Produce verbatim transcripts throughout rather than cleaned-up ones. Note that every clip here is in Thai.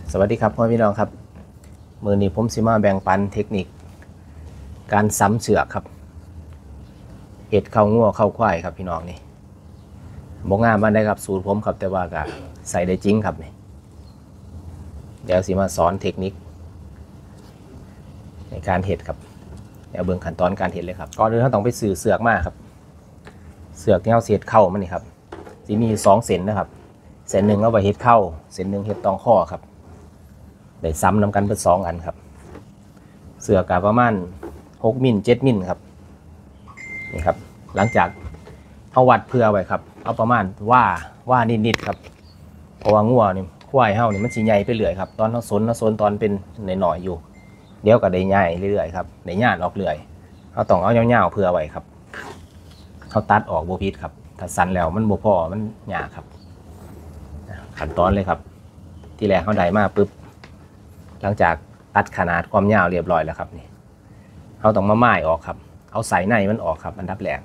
สวัสดีครับพ่อพี่น้องครับมือนี้ผมสิมาแบ่งปันเทคนิคการซ้ำเสือกครับเห็ดเข้างัวเข้าควายครับพี่น้องนี่บอกงามมาได้ครับสูตรผมครับแต่ว่าก็ใส่ได้จริงครับนี่เดี๋ยวสิมาสอนเทคนิคในการเห็ดครับเดี๋ยวเบื้องขั้นตอนการเห็ดเลยครับก่อนอื่นเราต้องไปซื้อเสือกมาครับเสือกที่เราเสียดเข้ามันนี่ครับจะมีสองเส้นนะครับเส้นหนึ่งเอาไว้เห็ดเข้าเส้นหนึ่งเห็ดตองข้อครับได้ซ้ำนำกันเป็นสองอันครับเสือกกับประมาณหกมิลเจ็ดมิลครับนี่ครับหลังจากเอาวัดเพื่อไว้ครับเอาประมาณว่าว่านิดๆครับเพราะว่างัวนี่ควายเฮานี่มันสิใหญ่ไปเรื่อยครับตอนเราสนเราสนตอนเป็นหน่อยๆอยู่เดี๋ยวก็ได้ใหญ่เรื่อยๆครับได้ย่านออกเรื่อยเราต้องเอาเงาๆเพื่อไว้ครับเขาตัดออกโบพิษครับถ้าสั้นแล้วมันโบพอมันยากครับขั้นตอนเลยครับที่แรกเขาได้มาปุ๊บหลังจากตัดขนาดความยาวเรียบร้อยแล้วครับนี่เขาต้องมาไม้ออกครับเอาใส่ในมันออกครับอันดับแรก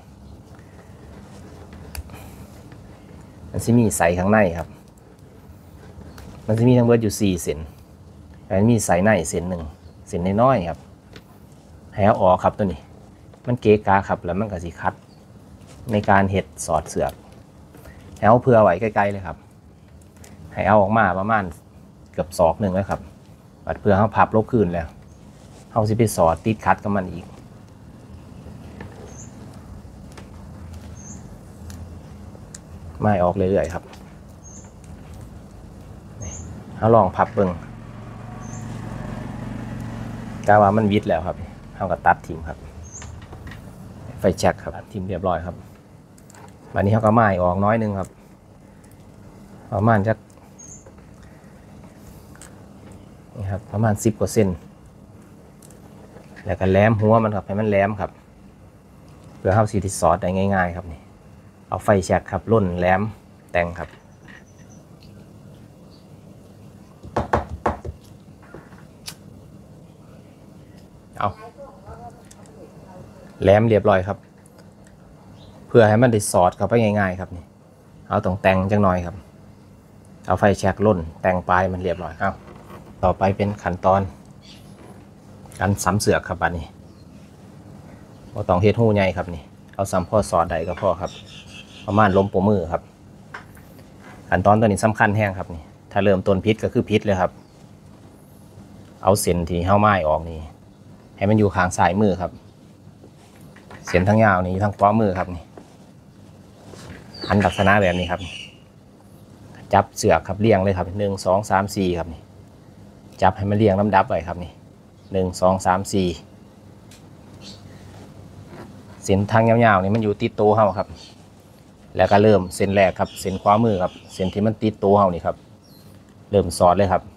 มันจะมีใส่ข้างในครับมันจะมีทั้งเบิดอยู่สี่เส้นแล้วมีใส่ในเส้นหนึ่งเส้นน้อยๆครับให้เอาออกครับตัวนี้มันเกะกะครับแล้วมันก็สิคัดในการเห็ดสอดเสือกให้เอาเผื่อไว้ใกล้ๆเลยครับให้เอาออกมาประมาณเกือบศอกหนึ่งแล้วครับบัดเพื่อเขาพับลบคืนแล้วเขาสิไปสอดติดคัดกับมันอีกไม่ออกเรื่อยๆครับเขาลองพับเบิ้งกะว่ามันวิดแล้วครับเขาก็ตัดทิ้งครับไฟแจ็คครับทิ้งเรียบร้อยครับวันนี้เขาก็ไม้ออกน้อยนึงครับประมาณจะนี่ครับประมาณสิบกว่าเซนแล้วก็แหลมหัวมันครับให้มันแหลมครับเพื่อเข้าซีทิซอสได้ง่ายๆครับนี่เอาไฟแช็กครับล่นแหลมแต่งครับเอาแหลมเรียบร้อยครับเพื่อให้มันได้สอดเข้าไปง่ายๆครับนี่เอาตรงแต่งจังหน่อยครับเอาไฟแช็กล่นแต่งปลายมันเรียบร้อยเอาต่อไปเป็นขั้นตอนการซ้ำเสือกครับอันนี้เราต้องเฮ็ดหูใหญ่ครับนี่เอาซ้ำพ่อสอดใดก็พอครับประมาณล้มโปมือครับขั้นตอนตัวนี้สำคัญแห้งครับนี่ถ้าเริ่มต้นพิษก็คือพิษเลยครับเอาเส้นที่เห้าไม้ออกนี่ให้มันอยู่ข้างซ้ายมือครับเส้นทั้งยาวนี่ทั้งขวามือครับนี่หันลักษณะแบบนี้ครับจับเสือกครับเรียงเลยครับหนึ่งสองสามสี่ครับนี่จับให้มันเรียงลำดับไว้ครับนี่หนึ่งสองสามสี่เส้นทางยาวๆนี่มันอยู่ติดโตเฮาครับแล้วก็เริ่มเส้นแรกครับเส้นขวามือครับเส้นที่มันติดโตเฮานี่ครับเริ่มสอดเลยครับ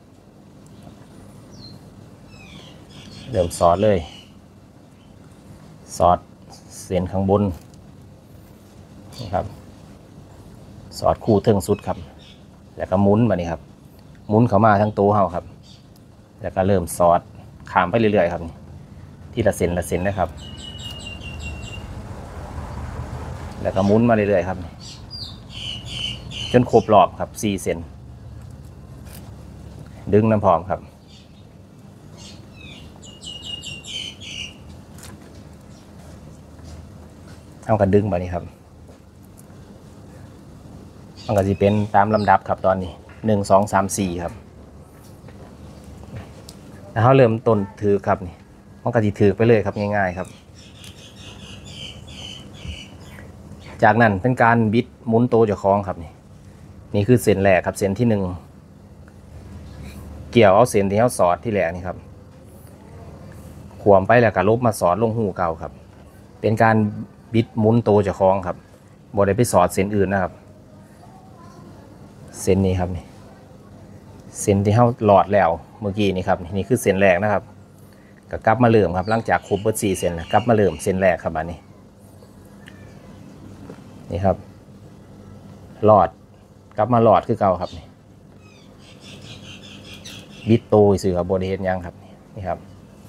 เริ่มสอดเลยสอดเส้นข้างบนนี่ครับสอดคู่ถึงสุดครับแล้วก็หมุนมานี่ครับหมุนเข้ามาทั้งโตเฮาครับแล้วก็เริ่มสอดขามไปเรื่อยๆครับที่ละเส้นละเส้นนะครับแล้วก็หมุนมาเรื่อยๆครับจนครบรอบครับสี่เส้นดึงน้ำพร้อมครับเอากันดึงมานี่ครับมันก็จะเป็นตามลำดับครับตอนนี้หนึ่งสองสามสี่ครับแล้วเขาเริ่มต้นถือครับนี่มันก็จะถือไปเลยครับง่ายๆครับจากนั้นเป็นการบิดหมุนโตเจ้าของครับนี่นี่คือเส้นแรกครับเส้นที่หนึ่งเกี่ยวเอาเส้นที่เขาสอดที่แรกนี่ครับขวมไปแล้วก็ลบมาสอดลงหูเก่าครับเป็นการบิดหมุนโตเจ้าของครับบ่ได้ไปสอดเส้นอื่นนะครับเส้นนี้ครับนี่เส้นที่เขาหลอดแล้วเมื่อกี้นี่ครับนี่คือเส้นแรกนะครับก็กลับมาเริ่มครับหลังจากครบเบิดสี่เส้นกลับมาเริ่มเส้นแรกครับอันนี้นี่ครับหลอดกลับมาหลอดคือเก่าครับนี่บิดโตสื่อครับบริเวณยังครับนี่ครับ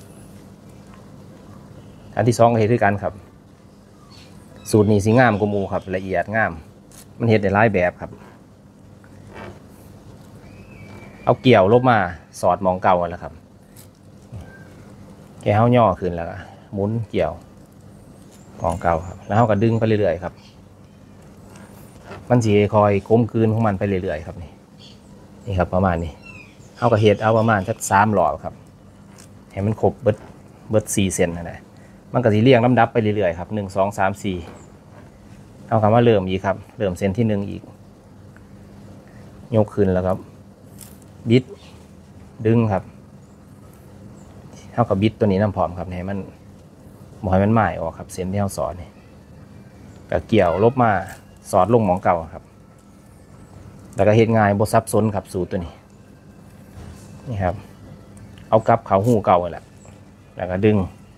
อันที่สองก็เห็นด้วยกันครับสูตรนี้สีงามกว่าหมู่ครับละเอียดงามมันเห็นได้หลายแบบครับ เเอาเกี่ยวลบมาสอดมองเก่าแล้วครับแกเฮาย่อขึ้นแล้วหมุนเกี่ยวมองเก่าครับแล้วเฮาก็ดึงไปเรื่อยๆครับมันสิคอยก้มคืนของมันไปเรื่อยๆครับนี่นี่ครับประมาณนี้เฮาก็เฮ็ดเอาประมาณสักสามรอบครับให้มันครบเบิดเบิดสี่เซนนั่นแหละมันก็สิเรียงลำดับไปเรื่อยๆครับหนึ่งสองสามสี่เอาคำว่าเริ่มอีกครับเริ่มเซนที่หนึ่งอีกยกขึ้นแล้วครับบิดดึงครับเท่ากับบิดตัวนี้น้ำพร้อมครับให้มันหมอยมันหมายออกครับเส้นที่เราสอนนี่ก็เกี่ยวลบมาสอดลงหมองเก่าครับแล้วก็เฮ็ดง่ายบ่ซับซ้อนครับสูตรตัวนี้นี่ครับเอากลับเขาหูเก่าแหละแล้วก็ดึง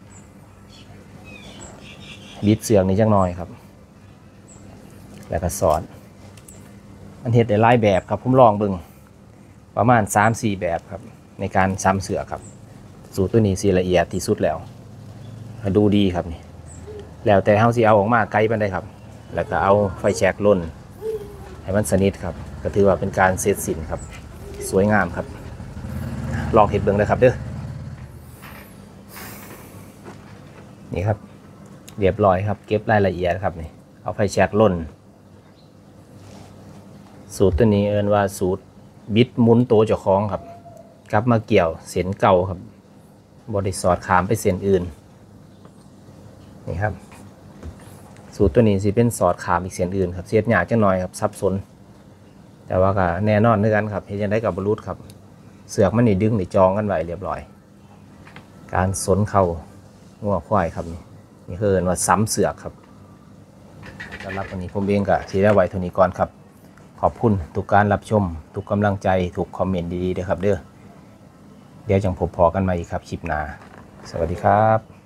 บิดเสือกนี้จังน้อยครับแล้วก็สอดมันเฮ็ดได้หลายแบบครับผมลองเบิ่งประมาณ สามสี่ แบบครับในการซ้ำเสือครับสูตรตัวนี้สิละเอียดที่สุดแล้วดูดีครับนี่แล้วแต่เฮาสิเอาออกมาไกลปานใดครับแล้วก็เอาไฟแช็กล่นให้มันสนิทครับก็ถือว่าเป็นการเสร็จสิ้นครับสวยงามครับลองเฮ็ดเบิ่งเลยครับเด้อนี่ครับเรียบร้อยครับเก็บรายละเอียดครับนี่เอาไฟแช็กล่นสูตรตัวนี้เอิ้นว่าสูตรบิดหมุนโตเจ้าของครับกลับมาเกี่ยวเส้นเก่าครับบริสอดขามไปเส้นอื่นนี่ครับสูตรตัวนี้สิเป็นสอดขามอีกเส้นอื่นครับเสียดหยาจังหน่อยครับซับซ้อนแต่ว่าก็แน่นอนด้วยกันครับเฮ็ดจังได๋กับบรรลุครับเสือกมันนี่ดึงนี่จองกันไว้เรียบร้อยการสนเข่างัวควายครับนี่นี่คือเอิ้นว่าซ้ำเสือกครับสำหรับวันนี้ผมเองก็สิได้ไว้เท่านี้ก่อนครับขอบคุณทุกการรับชมทุกกำลังใจทุกคอมเมนต์ดีๆด้วยครับเด้อเดี๋ยวจังพบพอกันใหม่อีกครับคลิปหน้าสวัสดีครับ